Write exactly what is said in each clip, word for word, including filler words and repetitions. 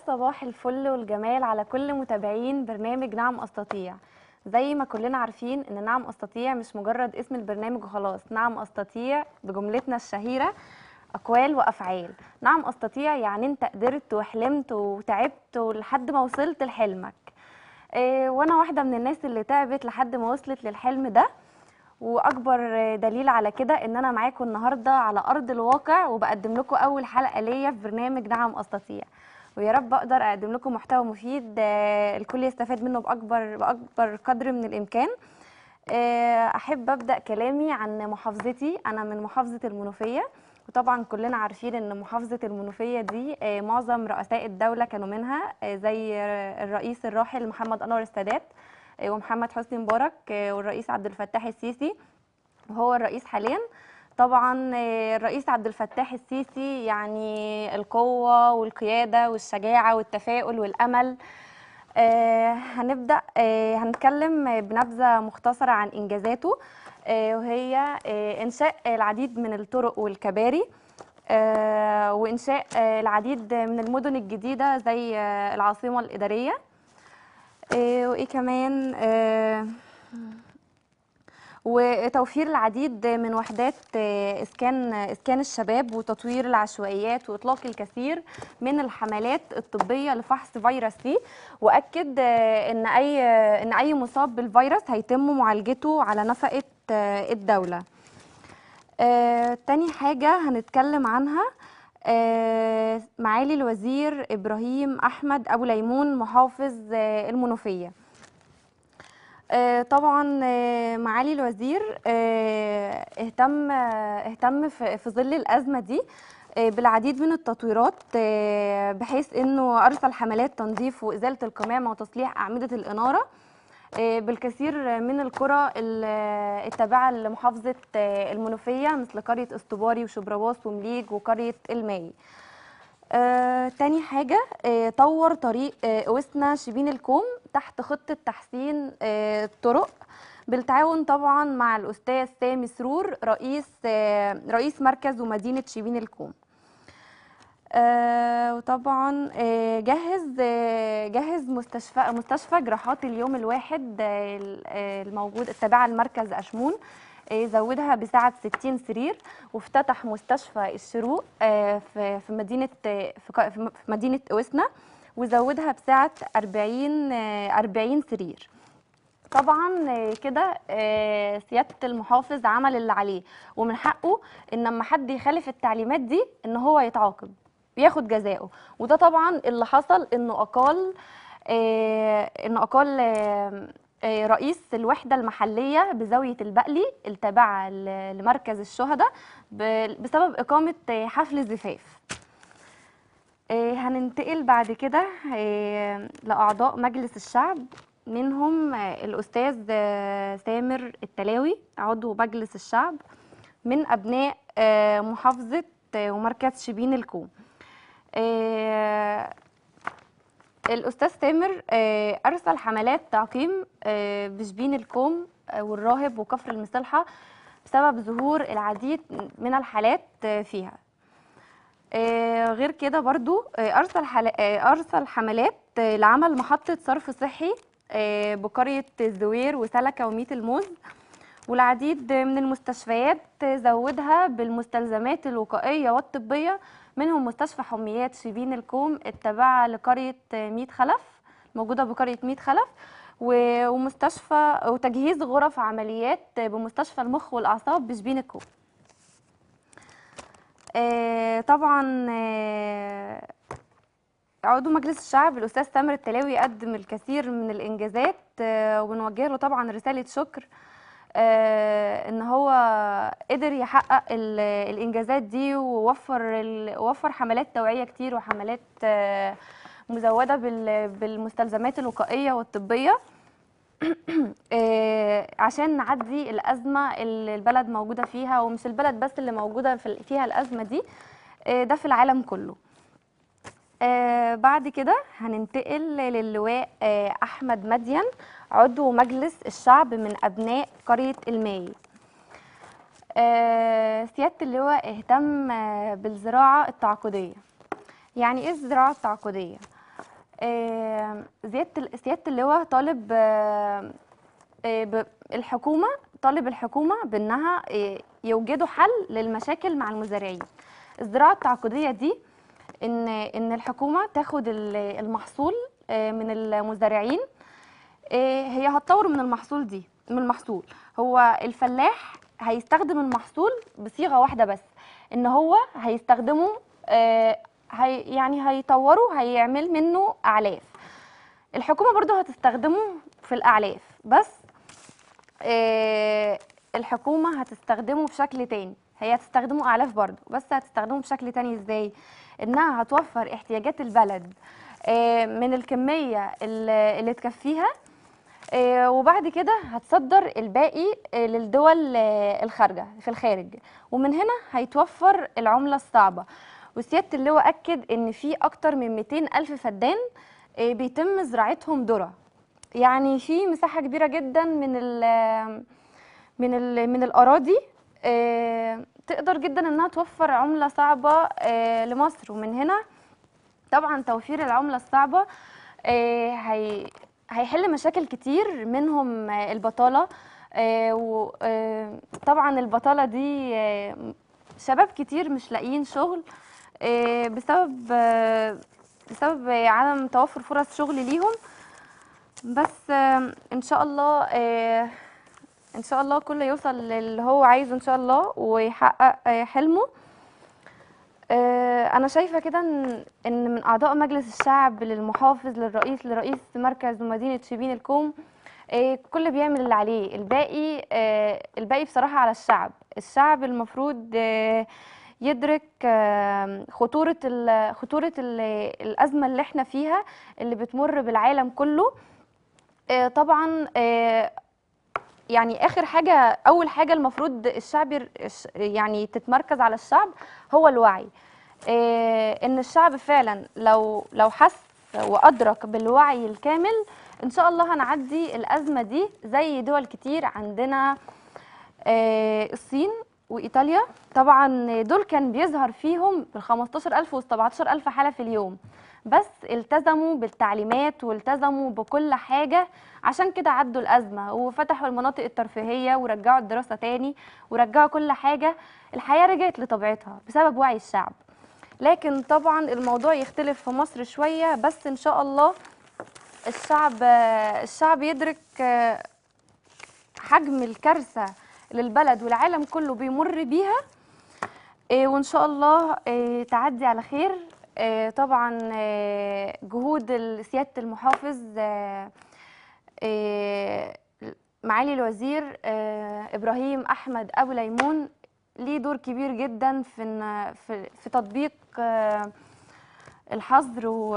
صباح الفل والجمال على كل متابعين برنامج نعم أستطيع. زي ما كلنا عارفين إن نعم أستطيع مش مجرد اسم البرنامج وخلاص، نعم أستطيع بجملتنا الشهيرة أقوال وأفعال. نعم أستطيع يعني أنت قدرت وحلمت وتعبت لحد ما وصلت لحلمك. إيه، وأنا واحدة من الناس اللي تعبت لحد ما وصلت للحلم ده، واكبر دليل على كده ان انا معاكم النهارده على ارض الواقع وبقدم لكم اول حلقه ليا في برنامج نعم استطيع. ويا رب اقدر اقدم لكم محتوى مفيد آه، الكل يستفاد منه باكبر باكبر قدر من الامكان. آه، احب ابدا كلامي عن محافظتي. انا من محافظه المنوفيه، وطبعا كلنا عارفين ان محافظه المنوفيه دي آه، معظم رؤساء الدوله كانوا منها، آه، زي الرئيس الراحل محمد انور السادات، آه، ومحمد حسني مبارك، آه، والرئيس عبد الفتاح السيسي وهو الرئيس حاليا. طبعا آه، الرئيس عبد الفتاح السيسي يعني القوة والقيادة والشجاعة والتفاؤل والأمل. آه، هنبدأ آه، هنتكلم بنبذة مختصرة عن إنجازاته، آه، وهي آه، إنشاء العديد من الطرق والكباري، آه، وإنشاء آه، العديد من المدن الجديدة زي آه، العاصمة الإدارية. آه، وإيه كمان آه، وتوفير العديد من وحدات اسكان اسكان الشباب، وتطوير العشوائيات، واطلاق الكثير من الحملات الطبيه لفحص فيروس سي. واكد ان اي ان اي مصاب بالفيروس هيتم معالجته على نفقه الدوله. آه، تاني حاجه هنتكلم عنها آه، معالي الوزير ابراهيم احمد ابو ليمون محافظ آه، المنوفيه. آه، طبعا آه، معالي الوزير آه، اهتم آه، اهتم في في ظل الأزمة دي آه، بالعديد من التطويرات، آه، بحيث انه ارسل حملات تنظيف وازالة القمامة وتصليح أعمدة الإنارة آه، بالكثير من القرى ال- التابعة لمحافظة آه، المنوفية، مثل قرية اسطباري وشبرواس ومليج وقرية الماي. آه، تاني حاجة آه، طور طريق آه، وسنا شبين الكوم تحت خطة تحسين آه، الطرق، بالتعاون طبعا مع الأستاذ سامي سرور رئيس آه، رئيس مركز ومدينة شبين الكوم. آه، وطبعا آه، جهز آه، جهز مستشفى مستشفى جراحات اليوم الواحد آه، آه، الموجود التابعة لمركز أشمون، آه، زودها بسعة ستين سرير. وافتتح مستشفى الشروق آه، في في مدينة آه، في ق- في مدينة وسنا، وزودها بسعة أربعين آه، أربعين سرير. طبعا آه، كده آه، سيادة المحافظ عمل اللي عليه، ومن حقه ان لما حد يخالف التعليمات دي ان هو يتعاقب بياخد جزاؤه. وده طبعا اللي حصل، انه اقال آه، انه اقال آه، آه، رئيس الوحدة المحلية بزاوية البقلي التابعة ل- لمركز الشهداء ب- بسبب إقامة آه، حفل زفاف. آه، هننتقل بعد كده آه، لأعضاء مجلس الشعب. منهم آه، الأستاذ آه، سامر التلاوي عضو مجلس الشعب من أبناء آه، محافظة آه، ومركز شبين الكوم. آه، الأستاذ سامر آه، أرسل حملات تعقيم آه، بشبين الكوم آه، والراهب وكفر المصلحة بسبب ظهور العديد من الحالات آه، فيها. آه، غير كده برضو آه، أرسل حل... آه، أرسل حملات آه، لعمل محطة صرف صحي آه، بقرية الزوير وسلكة وميت الموز، والعديد من المستشفيات آه، زودها بالمستلزمات الوقائية والطبية، منهم مستشفى حميات شبين الكوم التابعة لقرية آه، ميت خلف، موجودة بقرية ميت خلف، و- ومستشفى وتجهيز غرف عمليات آه، بمستشفى المخ والأعصاب بشبين الكوم. آه، طبعا آه، عضو مجلس الشعب الأستاذ تامر التلاوي قدم الكثير من الإنجازات، آه، وبنوجه له طبعا رسالة شكر آه، إن هو قدر يحقق ال- الإنجازات دي، ووفر ال- ووفر حملات توعية كتير وحملات آه، مزودة بال- بالمستلزمات الوقائية والطبية آه، عشان نعدي الأزمة اللي البلد موجودة فيها، ومش البلد بس اللي موجودة في ال- فيها الأزمة دي، آه، ده في العالم كله. آه بعد كده هننتقل للواء آه أحمد مدين عضو مجلس الشعب من أبناء قرية الماي. آه سيادة اللواء اهتم آه بالزراعة التعاقدية. يعني إيه الزراعة التعاقدية؟ آه، زياده سياده اللواء طالب آه، آه، ب- الحكومه طالب الحكومه بانها آه، يوجدوا حل للمشاكل مع المزارعين. الزراعه التعاقديه دي ان ان الحكومه تاخد ال- المحصول آه، من المزارعين. آه، هي هتطور من المحصول دي من المحصول. هو الفلاح هيستخدم المحصول بصيغه واحده بس، ان هو هيستخدمه آه، هي يعني هيطوره، هيعمل منه اعلاف. الحكومه برضو هتستخدمه في الاعلاف، بس آه، الحكومه هتستخدمه بشكل تاني. هي هتستخدمه اعلاف برضو، بس هتستخدمه بشكل تاني ازاي؟ انها هتوفر احتياجات البلد آه، من الكميه اللي اللي تكفيها، آه، وبعد كده هتصدر الباقي آه، للدول آه، الخارجة في الخارج، ومن هنا هيتوفر العملة الصعبة. وسيادة اللواء أكد إن في أكتر من مئتين ألف فدان آه، بيتم زراعتهم ذرة. يعني في مساحة كبيرة جدا من ال من ال من الأراضي آه، تقدر جدا إنها توفر عملة صعبة آه، لمصر. ومن هنا طبعا توفير العملة الصعبة آه، هي هيحل مشاكل كتير، منهم آه، البطالة. وطبعا البطالة دي آه، شباب كتير مش لاقيين شغل آه، بسبب آه، بسبب عدم توفر فرص شغل ليهم. بس آه، ان شاء الله آه، ان شاء الله كله يوصل للي هو عايزه ان شاء الله، ويحقق آه، حلمه. آه، أنا شايفة كده إن إن من أعضاء مجلس الشعب للمحافظ للرئيس لرئيس مركز ومدينة شبين الكوم، آه، كل بيعمل اللي عليه. الباقي آه، الباقي بصراحة على الشعب. الشعب المفروض آه، يدرك آه، خطورة ال خطورة ال الأزمة اللي احنا فيها، اللي بتمر بالعالم كله. آه، طبعا آه، يعني اخر حاجه اول حاجه المفروض الشعب ير- الش- يعني تتمركز على الشعب هو الوعي. إيه، ان الشعب فعلا لو لو حس وادرك بالوعي الكامل، ان شاء الله هنعدي الازمه دي زي دول كتير عندنا. آه، الصين وايطاليا طبعا دول كان بيظهر فيهم بال خمستاشر ألف وال سبعتاشر ألف حاله في اليوم، بس التزموا بالتعليمات والتزموا بكل حاجه، عشان كده عدوا الازمه وفتحوا المناطق الترفيهيه ورجعوا الدراسه تاني ورجعوا كل حاجه. الحياه رجعت لطبيعتها بسبب وعي الشعب. لكن طبعا الموضوع يختلف في مصر شويه، بس ان شاء الله الشعب الشعب يدرك حجم الكارثة اللي البلد والعالم كله بيمر بيها. إيه، وإن شاء الله إيه، تعدي على خير. إيه، طبعا إيه، جهود ال- سيادة المحافظ آه، إيه، معالي الوزير آه، إبراهيم أحمد أبو ليمون ليه دور كبير جدا في إن- في في تطبيق آه، الحظر و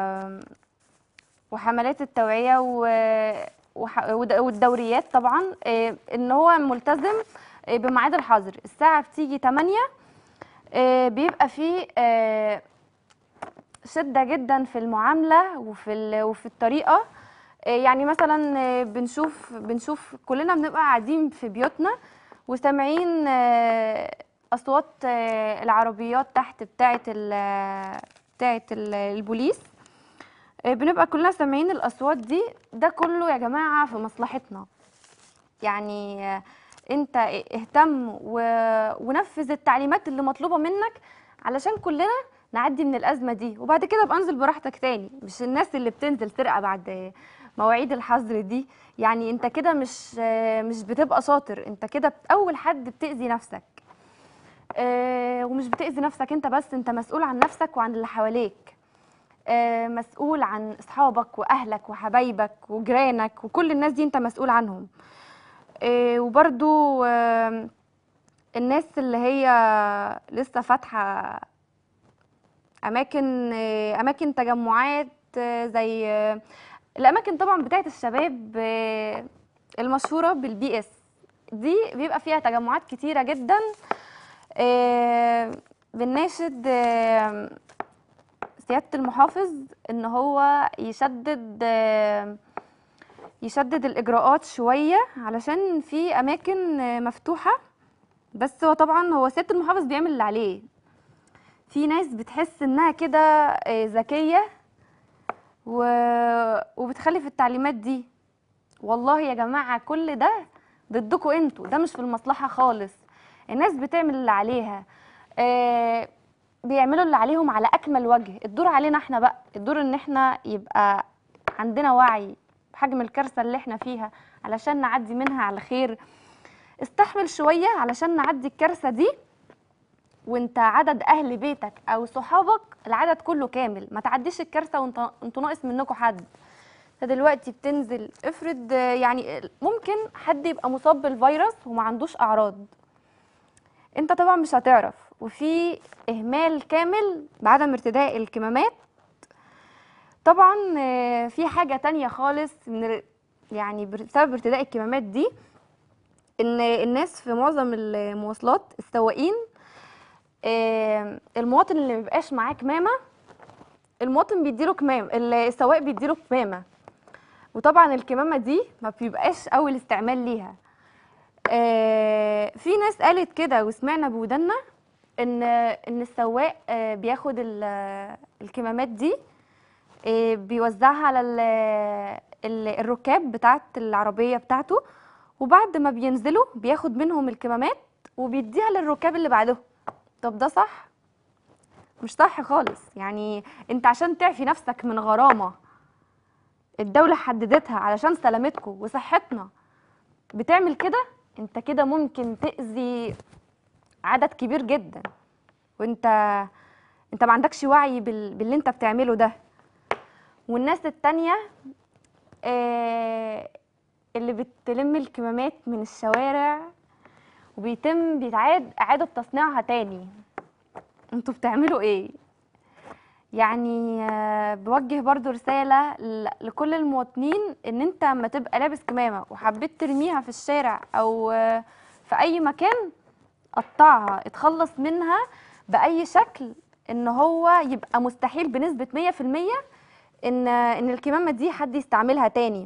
وحملات التوعية و- وح- ود- والدوريات طبعا. آه، ان هو ملتزم آه، بميعاد الحظر. الساعة بتيجي تمانية، آه، بيبقى فيه آه، شدة جدا في المعاملة وفي ال- وفي الطريقة. آه، يعني مثلا آه، بنشوف بنشوف كلنا بنبقى قاعدين في بيوتنا وسامعين آه، أصوات آه، العربيات تحت بتاعة ال- بتاعة ال- البوليس. آه، بنبقى كلنا سامعين الأصوات دي. ده كله يا جماعة في مصلحتنا. يعني آه، انت اهتم و... ونفذ التعليمات اللي مطلوبة منك علشان كلنا نعدي من الأزمة دي، وبعد كده ابقى انزل براحتك تاني. مش الناس اللي بتنزل سرقة بعد مواعيد الحظر دي. يعني انت كده مش آه، مش بتبقى شاطر، انت كده أول حد بتأذي نفسك. آه، ومش بتأذي نفسك انت بس، انت مسؤول عن نفسك وعن اللي حواليك. آه، مسؤول عن اصحابك واهلك وحبايبك وجيرانك وكل الناس دي انت مسؤول عنهم. آه، وبرضو آه، الناس اللي هي لسه فاتحة اماكن آه، اماكن تجمعات آه، زي آه، الاماكن طبعا بتاعت الشباب آه، المشهورة بالبي اس دي، بيبقى فيها تجمعات كتيرة جدا. آه، بنناشد آه، سيادة المحافظ ان هو يشدد آه، يشدد الإجراءات شوية، علشان في أماكن آه، مفتوحة. بس هو طبعا هو سيادة المحافظ بيعمل اللي عليه. في ناس بتحس إنها كده آه، ذكية و... وبتخلي في التعليمات دي. والله يا جماعة كل ده ضدكوا انتوا، ده مش في المصلحة خالص. الناس بتعمل اللي عليها، آه بيعملوا اللي عليهم على أكمل وجه. الدور علينا احنا بقى، الدور ان احنا يبقى عندنا وعي بحجم الكارثة اللي احنا فيها علشان نعدي منها على خير. استحمل شوية علشان نعدي الكارثة دي، وانت عدد اهل بيتك او صحابك العدد كله كامل، ما تعديش الكارثة وانت انتوا ناقص منكم حد. فدلوقتي بتنزل، افرض آه، يعني ممكن حد يبقى مصاب بالفيروس وما عندوش اعراض، انت طبعا مش هتعرف. وفي اهمال كامل بعدم ارتداء الكمامات. طبعا آه، في حاجة تانية خالص من ال- يعني بسبب ارتداء الكمامات دي، ان الناس في معظم المواصلات السواقين، آه، المواطن اللي مبيبقاش معاه كمامة، المواطن بيديله كمام، السواق بيديله كمامة. وطبعا الكمامة دي ما بيبقاش اول استعمال ليها. آه، في ناس قالت كده وسمعنا بودنا ان ان السواق آه، بياخد ال- الكمامات دي، آه، بيوزعها على ال- ال- الركاب بتاعت العربية بتاعته، وبعد ما بينزلوا بياخد منهم الكمامات وبيديها للركاب اللي بعدهم. طب ده صح؟ مش صح خالص. يعني انت عشان تعفي نفسك من غرامة الدولة حددتها علشان سلامتكم وصحتنا بتعمل كده؟ انت كده ممكن تأذي عدد كبير جدا، وانت انت ما عندكش وعي بال... باللي انت بتعمله ده. والناس التانية آه اللي بتلم الكمامات من الشوارع وبيتم بيتعاد اعادة تصنيعها تاني، انتوا بتعملوا ايه؟ يعني آه بوجه برضو رسالة ل... لكل المواطنين، ان انت اما تبقى لابس كمامة وحبيت ترميها في الشارع او آه في اي مكان، قطعها، اتخلص منها بأي شكل، ان هو يبقى مستحيل بنسبة مية في المية ان ان الكمامة دي حد يستعملها تاني.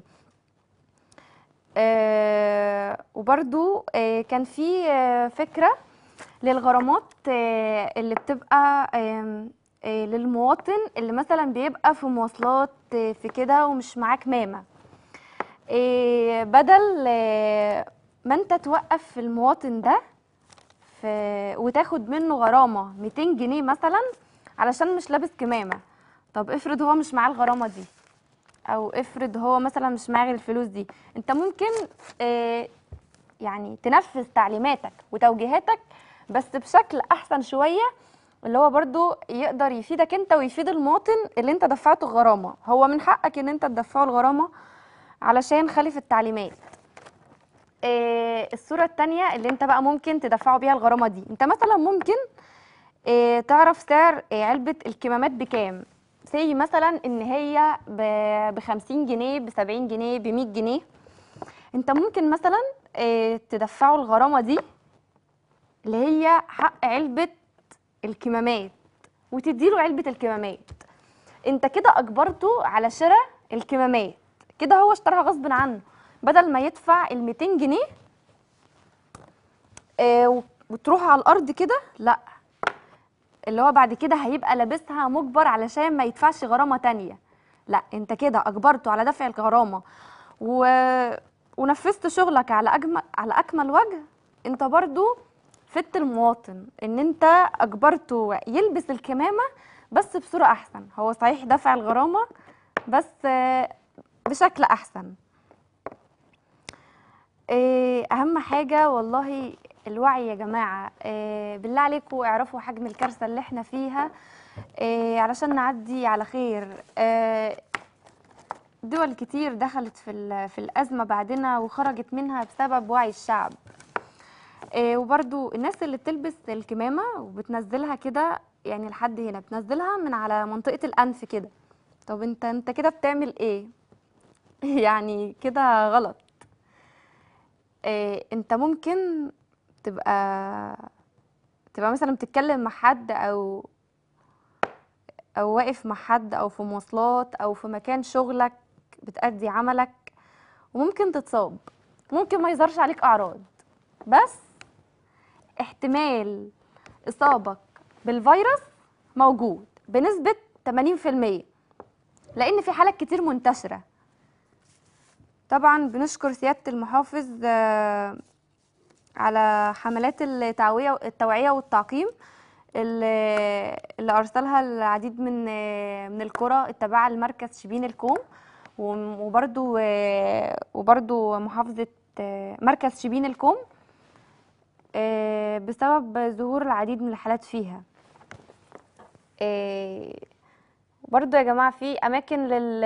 آه وبرضو آه كان في آه فكرة للغرامات آه اللي بتبقى آه آه للمواطن اللي مثلا بيبقى في مواصلات آه في كده ومش معاه كمامة. آه بدل آه ما انت توقف المواطن ده في وتاخد منه غرامة ميتين جنيه مثلا علشان مش لابس كمامة. طب افرض هو مش معاه الغرامة دي، او افرض هو مثلا مش معاه غير الفلوس دي، انت ممكن اه يعني تنفذ تعليماتك وتوجيهاتك بس بشكل احسن شوية، اللي هو برضو يقدر يفيدك انت ويفيد المواطن اللي انت دفعته الغرامة. هو من حقك ان انت تدفعه الغرامة علشان خالف التعليمات. آه، الصورة التانية اللي انت بقى ممكن تدفعوا بيها الغرامة دي، انت مثلا ممكن آه، تعرف سعر آه، علبة الكمامات بكام. سي مثلا ان هي ب خمسين جنيه، ب سبعين جنيه، ب مية جنيه. انت ممكن مثلا آه، تدفعوا الغرامة دي اللي هي حق علبة الكمامات وتديله علبة الكمامات. انت كده اجبرته على شراء الكمامات، كده هو اشتراها غصب عنه، بدل ما يدفع ال ميتين جنيه آه، وتروح على الارض كده، لا، اللي هو بعد كده هيبقى لابسها مجبر علشان ما يدفعش غرامة تانية. لا، انت كده اجبرته على دفع الغرامة و... ونفذت شغلك على أجمل على اكمل وجه. انت برضو فدت المواطن ان انت اجبرته يلبس الكمامة بس بصورة احسن. هو صحيح دفع الغرامة بس آه، بشكل احسن. إيه اهم حاجة والله الوعي يا جماعة. إيه بالله عليكم اعرفوا حجم الكارثة اللي احنا فيها إيه علشان نعدي على خير. إيه دول كتير دخلت في ال- في الأزمة بعدنا وخرجت منها بسبب وعي الشعب. إيه وبرضو الناس اللي بتلبس الكمامة وبتنزلها كده يعني لحد هنا، بتنزلها من على منطقة الأنف كده. طب انت انت كده بتعمل ايه؟ يعني كده غلط. إيه انت ممكن تبقى تبقى مثلا بتتكلم مع حد او او واقف مع حد او في مواصلات او في مكان شغلك بتأدي عملك، وممكن تتصاب. ممكن ما يظهرش عليك اعراض، بس احتمال اصابك بالفيروس موجود بنسبة ثمانين في المية. لان في حالات كتير منتشره. طبعا بنشكر سياده المحافظ آه، على حملات التوعيه التوعيه والتعقيم اللي اللي ارسلها العديد من من القرى التابعه لمركز شبين الكوم، وبرضو وبرضو محافظه مركز شبين الكوم بسبب ظهور العديد من الحالات فيها. برضو يا جماعه في اماكن لل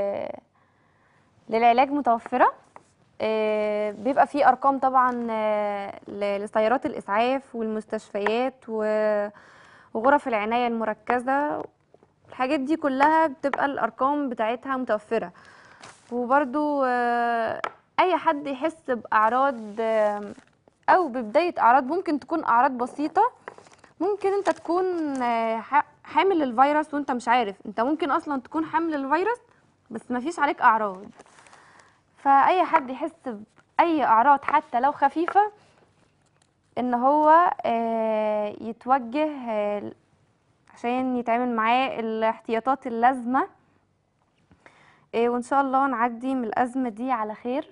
للعلاج متوفره، بيبقى في ارقام طبعا لسيارات الاسعاف والمستشفيات وغرف العنايه المركزه، الحاجات دي كلها بتبقى الارقام بتاعتها متوفره. وبرضو اي حد يحس باعراض او ببدايه اعراض، ممكن تكون اعراض بسيطه، ممكن انت تكون حامل الفيروس وانت مش عارف، انت ممكن اصلا تكون حامل الفيروس بس مفيش عليك اعراض. فاي حد يحس باي اعراض حتى لو خفيفه ان هو يتوجه عشان يتعامل معاه الاحتياطات اللازمه، وان شاء الله نعدي من الازمه دي على خير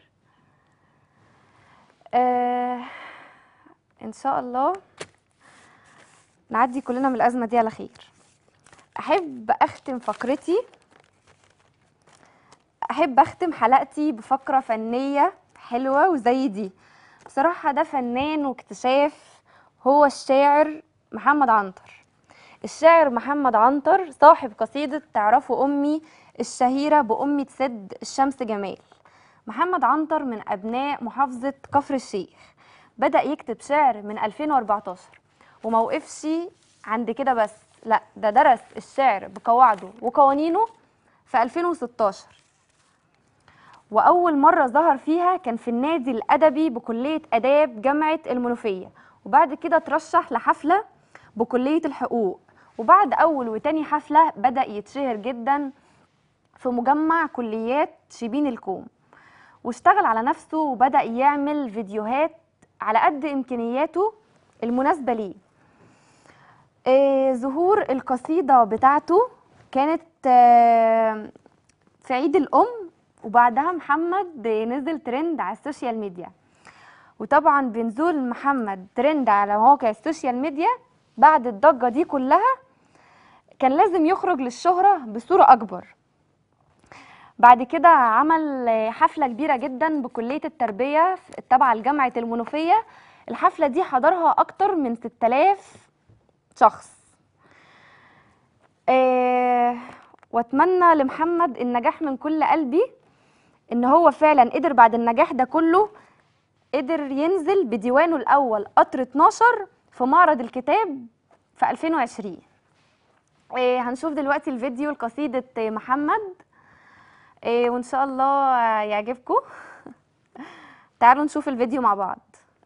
ان شاء الله، نعدي كلنا من الازمه دي على خير. احب اختم فقرتي احب اختم حلقتي بفقره فنيه حلوه وزي دي. بصراحه ده فنان واكتشاف، هو الشاعر محمد عنتر. الشاعر محمد عنتر صاحب قصيده تعرفوا امي الشهيره بامي سد الشمس جمال. محمد عنتر من ابناء محافظه كفر الشيخ، بدا يكتب شعر من ألفين وأربعتاشر وما وقفش عند كده بس، لا ده درس الشعر بقواعده وقوانينه في ألفين وستاشر، وأول مرة ظهر فيها كان في النادي الأدبي بكلية آداب جامعة المنوفية، وبعد كده ترشح لحفلة بكلية الحقوق، وبعد أول وتاني حفلة بدأ يتشهر جدا في مجمع كليات شبين الكوم، واشتغل على نفسه وبدأ يعمل فيديوهات على قد إمكانياته المناسبة ليه. آه ظهور القصيدة بتاعته كانت آه في عيد الأم، وبعدها محمد نزل ترند على السوشيال ميديا. وطبعا بنزول محمد ترند على مواقع السوشيال ميديا بعد الضجة دي كلها كان لازم يخرج للشهرة بصورة أكبر. بعد كده عمل حفلة كبيرة جدا بكلية التربية التابعة لجامعة المنوفية، الحفلة دي حضرها أكتر من ستة آلاف شخص. أه واتمنى لمحمد النجاح من كل قلبي، ان هو فعلا قدر بعد النجاح ده كله قدر ينزل بديوانه الاول قطر اتناشر في معرض الكتاب في ألفين وعشرين. إيه هنشوف دلوقتي الفيديو لقصيدة محمد، إيه وان شاء الله يعجبكم. تعالوا نشوف الفيديو مع بعض.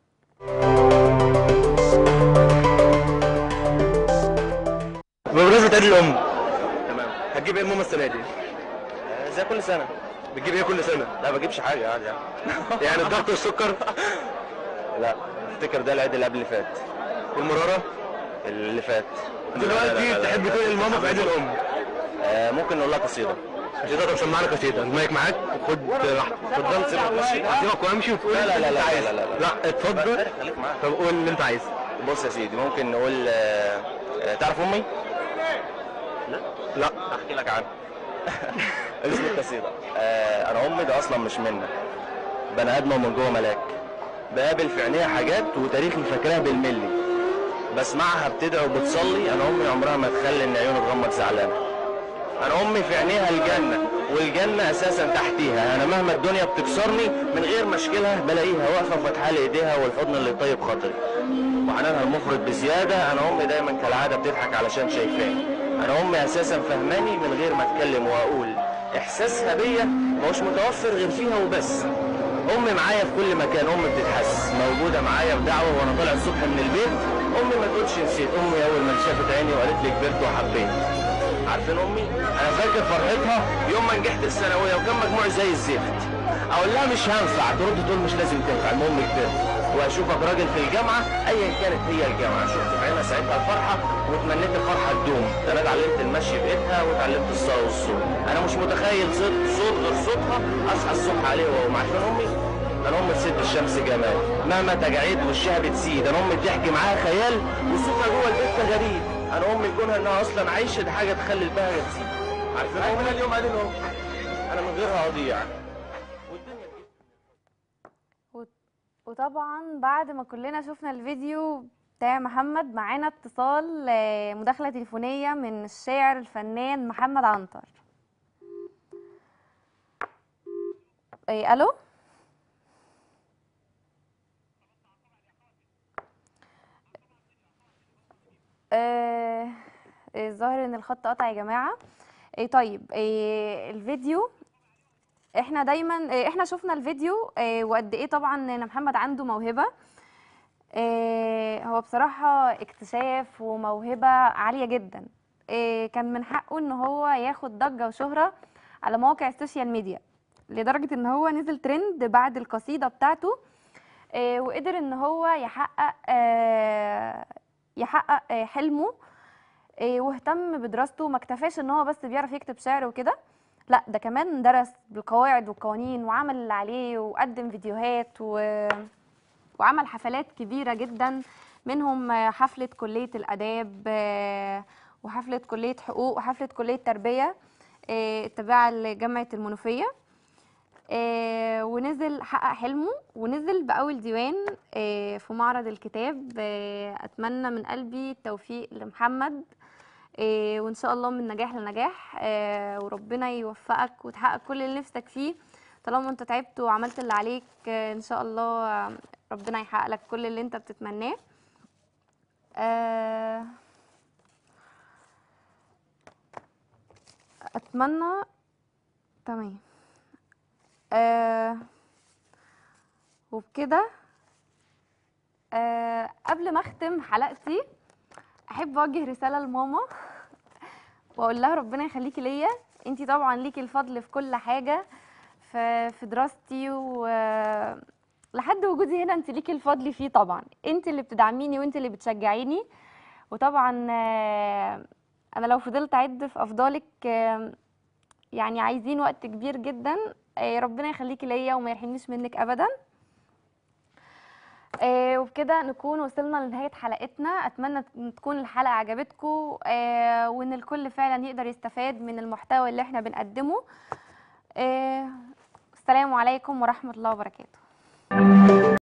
بمناسبة عيد الأم، تمام، هتجيب ايه الماما السنة دي؟ زي كل سنة. بتجيب ايه كل سنة؟ لا ما بجيبش حاجة عادي يعني. يعني الضغط والسكر؟ لا، افتكر ده العيد اللي قبل اللي فات. والمرارة؟ اللي فات. دلوقتي تحب تقول للماما في عيد الأم؟ آه ممكن نقول لها قصيدة. قصيدة؟ طب سمعنا قصيدة، المايك معاك وخد راحتك. اتفضل سيبك وامشي. هسيبك وامشي وتقول لا لا لا لا لا لا لا اتفضل. خليك معاك. طب قول اللي أنت عايزه. بص يا سيدي، ممكن نقول آه تعرف أمي؟ لا لا احكي لك عنها. اسم القصيده آه انا امي ده اصلا مش منا، بني ادمه من جوه ملاك، بقابل في عينيها حاجات وتاريخي فاكراها بالملي، بسمعها بتدعي وبتصلي، انا امي عمرها ما تخلي ان عيوني تغمض زعلانه، انا امي في عينيها الجنه والجنه اساسا تحتيها، انا مهما الدنيا بتكسرني من غير ما اشكلها بلاقيها واقفه وفاتحه لي ايديها والحضن اللي طيب خاطري، وحنانها المفرط بزياده، انا امي دايما كالعاده بتضحك علشان شايفاني، انا امي اساسا فهماني من غير ما اتكلم واقول، احساسها بيا مش متوفر غير فيها وبس، امي معايا في كل مكان، امي بتتحس موجوده معايا في دعوه وانا طالع الصبح من البيت، امي ما تقولش نسيت، امي اول ما شافت عيني وقالت لي كبرت وحبيت. عارفين امي؟ انا فاكر فرحتها يوم ما نجحت الثانويه وكان مجموعي زي الزفت، اقول لها مش هنفع، ترد تقول مش لازم تنفع، المهم كبرت واشوفك راجل في الجامعه ايا كانت هي الجامعه. شفت في عينها ساعتها الفرحه واتمنيت الفرحه تدوم. انا اتعلمت المشي بايدها واتعلمت الصلاه والصوم. انا مش متخيل صوت صوت غير صوتها اصحى الصبح عليه واقوم. عشان امي، انا امي ست الشمس جمال، مهما تجاعيد وشها بتزيد. انا امي بتحكي معاها خيال وصوتها جوه البيت غريب. انا امي كونها انها اصلا عايشه دي حاجه تخلي البهجه تزيد. عارفين امي اليوم قاعدين اهو، انا من غيرها اضيع. وطبعا بعد ما كلنا شفنا الفيديو بتاع محمد، معانا اتصال آه، مداخلة تليفونية من الشاعر الفنان محمد عنتر. ايه الو؟ آه، الظاهر ان الخط قطع يا جماعة. ايه طيب، إيه الفيديو، احنا دايما إيه احنا شفنا الفيديو إيه وقد ايه طبعا ان محمد عنده موهبة. إيه هو بصراحة اكتشاف وموهبة عالية جدا. إيه كان من حقه ان هو ياخد ضجة وشهرة على مواقع السوشيال ميديا، لدرجة ان هو نزل ترند بعد القصيدة بتاعته. إيه وقدر ان هو يحقق آه يحقق آه حلمه. إيه واهتم بدراسته، ما اكتفاش ان هو بس بيعرف يكتب شعر وكده، لا ده كمان درس بالقواعد والقوانين وعمل اللي عليه وقدم فيديوهات و... وعمل حفلات كبيرة جدا، منهم حفلة كلية الآداب وحفلة كلية حقوق وحفلة كلية تربية التابعة لجامعة المنوفية. ونزل حقق حلمه ونزل بأول ديوان في معرض الكتاب. أتمنى من قلبي التوفيق لمحمد، وإن شاء الله من نجاح لنجاح، وربنا يوفقك وتحقق كل اللي نفسك فيه. طالما انت تعبت وعملت اللي عليك ان شاء الله ربنا يحقق لك كل اللي انت بتتمناه. اتمنى تمام. أه وبكده أه قبل ما اختم حلقتي احب اوجه رساله لماما واقول لها ربنا يخليكي ليا. انتي طبعا ليكي الفضل في كل حاجه، في في دراستي و لحد وجودي هنا انت ليكي الفضل فيه. طبعا انت اللي بتدعميني وانت اللي بتشجعيني. وطبعا انا لو فضلت اعد في افضالك يعني عايزين وقت كبير جدا. ربنا يخليكي ليا وما يحرمنيش منك ابدا. وبكده نكون وصلنا لنهايه حلقتنا. اتمنى تكون الحلقه عجبتكم وان الكل فعلا يقدر يستفاد من المحتوى اللي احنا بنقدمه. السلام عليكم ورحمه الله وبركاته.